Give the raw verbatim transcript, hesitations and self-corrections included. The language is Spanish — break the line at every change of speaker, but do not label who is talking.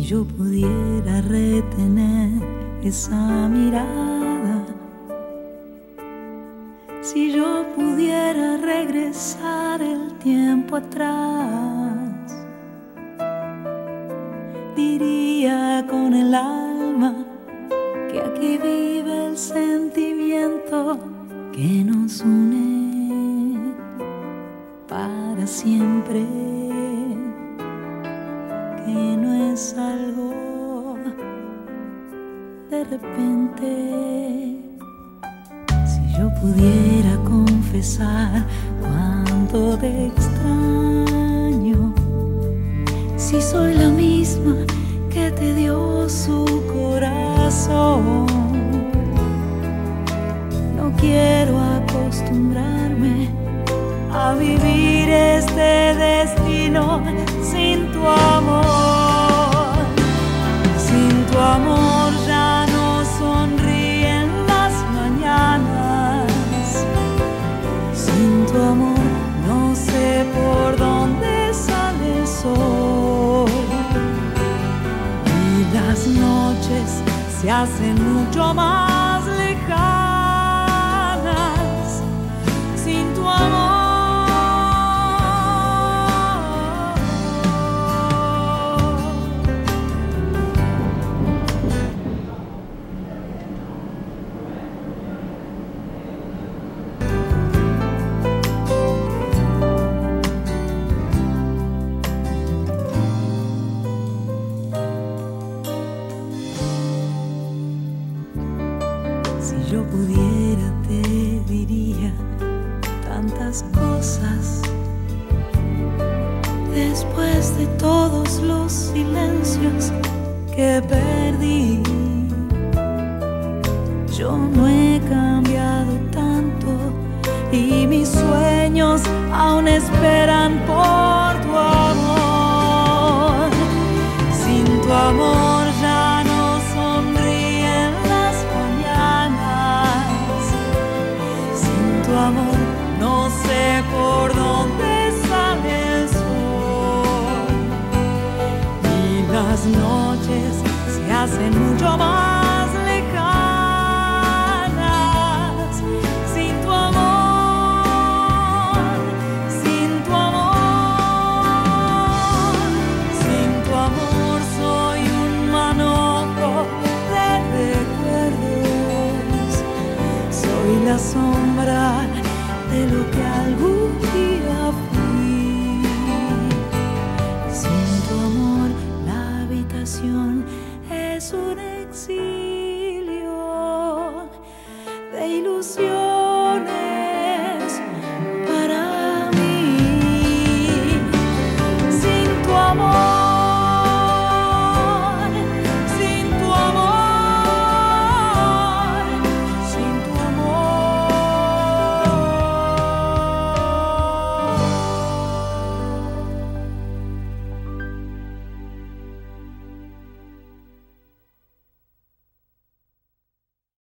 yo pudiera retener esa mirada, si yo pudiera regresar el tiempo atrás, diría con el alma que aquí vive el sentimiento que nos une para siempre, que no es algo de repente. Si yo pudiera confesar cuánto te extraño, si soy la misma que te dio su corazón, no quiero acostumbrarme a vivir este destino sin tu amor. Sin tu amor ya no sonríen las mañanas, sin tu amor no sé por dónde sale el sol, y las noches se hacen mucho más lejanas sin tu amor. Si yo pudiera te diría tantas cosas, después de todos los silencios que perdí. Yo no he cambiado tanto y mis sueños